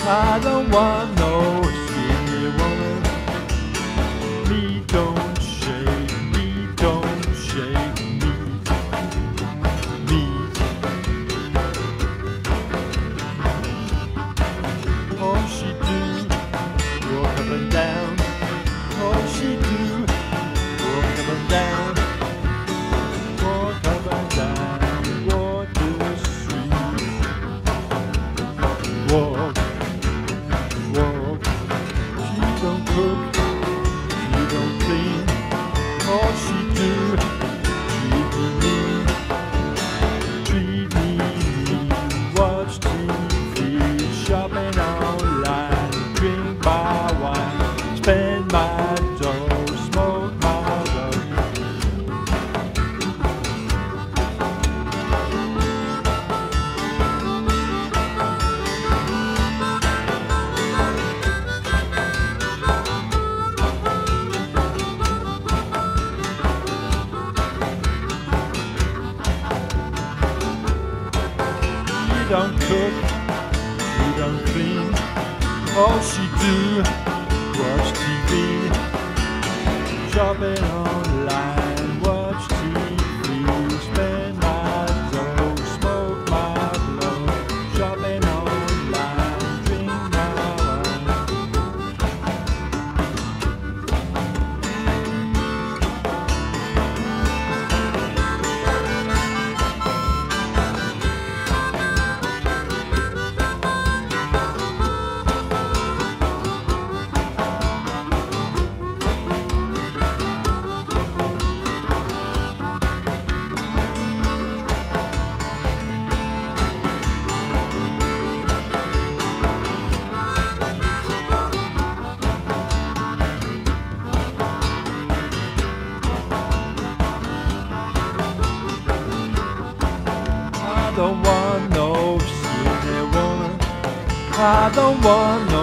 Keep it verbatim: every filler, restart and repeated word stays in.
I don't want no skinny woman. Me don't shake, me don't shake me, me. All she do, walk up and down. All she do, walk up and down, walk up and down, walk the street, walk. Walk. She don't cook, she don't clean. All she do, treat me mean, treat me mean. Watch T V, shopping online, drink my wine, spend my dough, smoke my dough. She don't cook, she don't clean. All she do, watch T V, shopping online, watch T V, spend my dough, smoke my blow, shopping online, drink my wine. I don't want no skinny woman. I don't want no